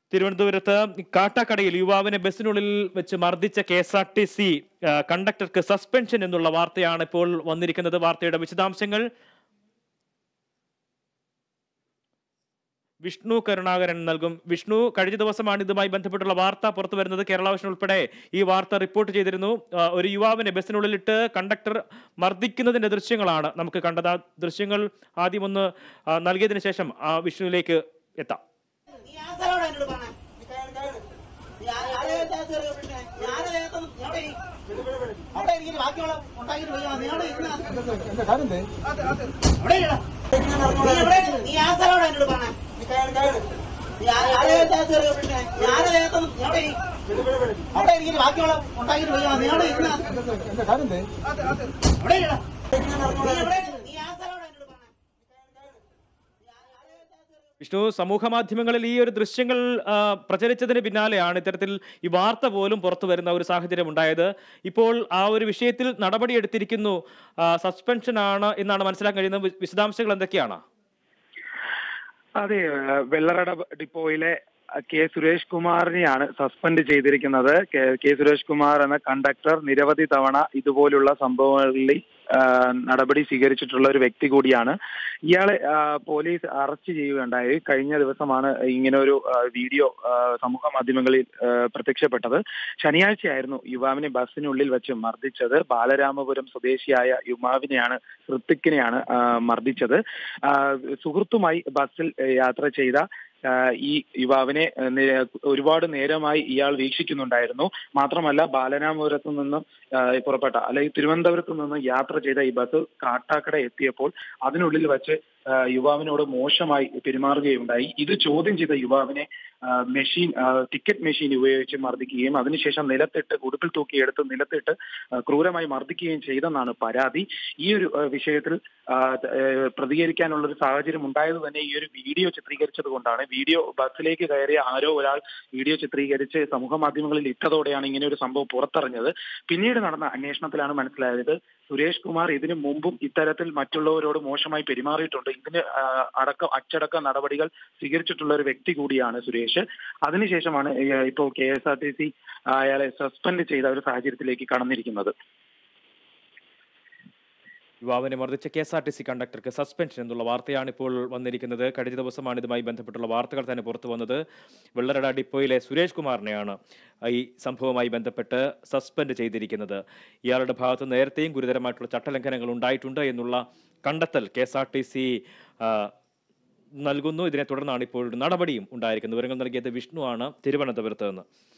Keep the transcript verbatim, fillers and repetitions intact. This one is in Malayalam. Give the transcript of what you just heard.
തിരുവനന്തപുരത്ത് കാട്ടാക്കടയിൽ യുവാവിനെ ബസ്സിനുള്ളിൽ വെച്ച് മർദ്ദിച്ച K S R T C കണ്ടക്ടർക്ക് സസ്പെൻഷൻ എന്നുള്ള വാർത്തയാണ് ഇപ്പോൾ വന്നിരിക്കുന്നത്. വാർത്തയുടെ വിശദാംശങ്ങൾ വിഷ്ണു കരുണാകരൻ നൽകും. വിഷ്ണു, കഴിഞ്ഞ ദിവസമാണ് ഇതുമായി ബന്ധപ്പെട്ടുള്ള വാർത്ത പുറത്തു വരുന്നത്. കേരള വിഷൻ ഉൾപ്പെടെ ഈ വാർത്ത റിപ്പോർട്ട് ചെയ്തിരുന്നു. ഒരു യുവാവിനെ ബസ്സിനുള്ളിലിട്ട് കണ്ടക്ടർ മർദ്ദിക്കുന്നതിന്റെ ദൃശ്യങ്ങളാണ് നമുക്ക് കണ്ടത്. ആ ദൃശ്യങ്ങൾ ആദ്യം ഒന്ന് നൽകിയതിനു ശേഷം വിഷ്ണുവിലേക്ക് എത്താം. വിഷ്ണു, സമൂഹ മാധ്യമങ്ങളിൽ ഈ ഒരു ദൃശ്യങ്ങൾ പ്രചരിച്ചതിന് പിന്നാലെയാണ് ഇത്തരത്തിൽ ഈ വാർത്ത പോലും പുറത്തു വരുന്ന ഒരു സാഹചര്യം ഉണ്ടായത്. ഇപ്പോൾ ആ ഒരു വിഷയത്തിൽ നടപടി എടുത്തിരിക്കുന്നു, സസ്പെൻഷൻ ആണ് എന്നാണ് മനസ്സിലാക്കാൻ കഴിയുന്നത്. വിശദാംശങ്ങൾ എന്തൊക്കെയാണ്? അതെ, വെള്ളറട ഡിപ്പോയിലെ കെ സുരേഷ് കുമാറിനെയാണ് സസ്പെൻഡ് ചെയ്തിരിക്കുന്നത്. കെ സുരേഷ് കുമാർ എന്ന കണ്ടക്ടർ നിരവധി തവണ ഇതുപോലുള്ള സംഭവങ്ങളിൽ നടപടി സ്വീകരിച്ചിട്ടുള്ള ഒരു വ്യക്തി കൂടിയാണ്. ഇയാളെ പോലീസ് അറസ്റ്റ് ചെയ്യുകയുണ്ടായി. കഴിഞ്ഞ ദിവസമാണ് ഇങ്ങനെ ഒരു വീഡിയോ സമൂഹ മാധ്യമങ്ങളിൽ പ്രത്യക്ഷപ്പെട്ടത്. ശനിയാഴ്ചയായിരുന്നു യുവാവിനെ ബസ്സിനുള്ളിൽ വെച്ച് മർദ്ദിച്ചത്. ബാലരാമപുരം സ്വദേശിയായ യുവാവിനെയാണ് ഋത്തിക്കിനെയാണ് മർദ്ദിച്ചത്. സുഹൃത്തുമായി ബസ്സിൽ യാത്ര ചെയ്ത ഈ യുവാവിനെ ഒരുപാട് നേരമായി ഇയാൾ വീക്ഷിക്കുന്നുണ്ടായിരുന്നു. മാത്രമല്ല, ബാലരാമപുരത്തു നിന്നും പുറപ്പെട്ട അല്ലെങ്കിൽ തിരുവനന്തപുരത്തു നിന്നും യാത്ര ചെയ്ത ഈ ബസ് കാട്ടാക്കട എത്തിയപ്പോൾ അതിനുള്ളിൽ വെച്ച് യുവാവിനോട് മോശമായി പെരുമാറുകയുണ്ടായി. ഇത് ചോദ്യം ചെയ്ത യുവാവിനെ മെഷീൻ ടിക്കറ്റ് മെഷീൻ ഉപയോഗിച്ച് മർദ്ദിക്കുകയും അതിനുശേഷം നിലത്തിട്ട് ഉടുപ്പിൽ തൂക്കിയെടുത്ത് നിലത്തിട്ട് ക്രൂരമായി മർദ്ദിക്കുകയും ചെയ്തെന്നാണ് പരാതി. ഈ ഒരു വിഷയത്തിൽ പ്രതികരിക്കാനുള്ള ഒരു സാഹചര്യം ഉണ്ടായത് തന്നെ ഈ ഒരു വീഡിയോ ചിത്രീകരിച്ചത് കൊണ്ടാണ്. വീഡിയോ ബസ്സിലേക്ക് കയറിയ ആരോ ഒരാൾ വീഡിയോ ചിത്രീകരിച്ച് സമൂഹ മാധ്യമങ്ങളിൽ ഇട്ടതോടെയാണ് ഇങ്ങനെ ഒരു സംഭവം പുറത്തറിഞ്ഞത്. പിന്നീട് നടന്ന അന്വേഷണത്തിലാണ് മനസ്സിലായത് സുരേഷ് കുമാർ ഇതിനു മുമ്പും ഇത്തരത്തിൽ മറ്റുള്ളവരോട് മോശമായി പെരുമാറിയിട്ടുണ്ട്. ഇതിന് അടക്കം അച്ചടക്ക നടപടികൾ സ്വീകരിച്ചിട്ടുള്ള ഒരു വ്യക്തി കൂടിയാണ് സുരേഷ്. അതിനുശേഷമാണ് ഇപ്പോൾ K S R T C അയാളെ സസ്പെൻഡ് ചെയ്ത ഒരു സാഹചര്യത്തിലേക്ക് കടന്നിരിക്കുന്നത്. യുവാവിനെ മർദ്ദിച്ച K S R T C കണ്ടക്ടർക്ക് സസ്പെൻഷൻ എന്നുള്ള വാർത്തയാണ് ഇപ്പോൾ വന്നിരിക്കുന്നത്. കഴിഞ്ഞ ദിവസമാണ് ഇതുമായി ബന്ധപ്പെട്ടുള്ള വാർത്തകൾ തന്നെ പുറത്തു വന്നത്. വെള്ളറട ഡിപ്പോയിലെ സുരേഷ് കുമാറിനെയാണ് ഈ സംഭവവുമായി ബന്ധപ്പെട്ട് സസ്പെൻഡ് ചെയ്തിരിക്കുന്നത്. ഇയാളുടെ ഭാഗത്ത് നേരത്തെയും ഗുരുതരമായിട്ടുള്ള ചട്ടലംഘനങ്ങൾ ഉണ്ടായിട്ടുണ്ട് എന്നുള്ള കണ്ടെത്തൽ K S R T C നൽകുന്നു. ഇതിനെ തുടർന്നാണ് ഇപ്പോൾ നടപടിയും ഉണ്ടായിരിക്കുന്നത്. വിവരങ്ങൾ നൽകിയത് വിഷ്ണു ആണ്, തിരുവനന്തപുരത്ത് നിന്ന്.